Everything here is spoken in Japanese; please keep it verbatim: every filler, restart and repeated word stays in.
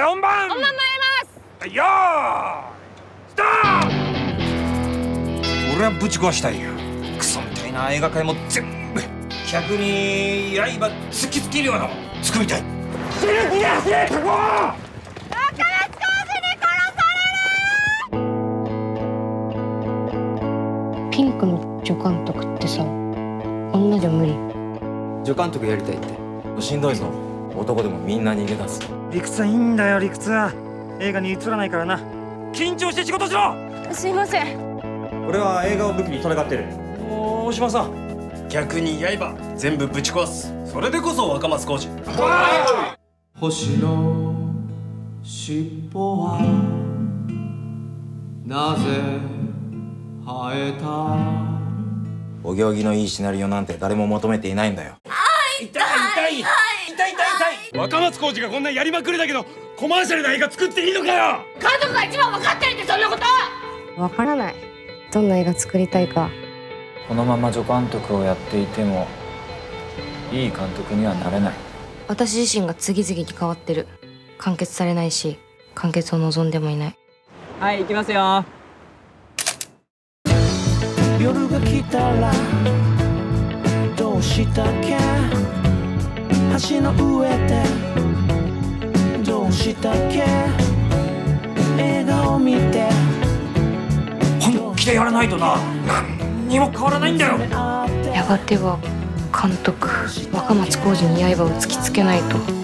本番本番参ります。 よーいスタート。俺はぶち壊したいよ。クソみたいな映画界も全部客に刃突きつけるようなもの作りたい。死ぬ気がしねえ過去。 若松浩二に殺される。 ピンクの助監督ってさ、女じゃ無理。 助監督やりたいって。 しんどいぞ。男でもみんな逃げ出す。 理屈はいいんだよ。理屈は映画に映らないからな。緊張して仕事しろ。 すいません。 俺は映画を武器に戦ってる。 お大島さん、 逆に刃全部ぶち壊す。それでこそ若松浩二。 星の尻尾はなぜ生えた。 お行儀のいいシナリオなんて誰も求めていないんだよ。 痛い痛い痛い痛い痛い痛い。若松浩二がこんなやりまくりだけどコマーシャルな映画作っていいのかよ。 監督が一番分かってるってそんなこと。 わからない。どんな映画作りたいか。 このまま助監督をやっていてもいい監督にはなれない。 私自身が次々に変わってる。完結されないし、完結を望んでもいない。 はい、行きますよ。 夜が来たらどうしたっけ。橋の上でどうしたっけ。映画を見て本気でやらないとな、何にも変わらないんだよ。 やがては監督若松浩二に刃を突きつけないと。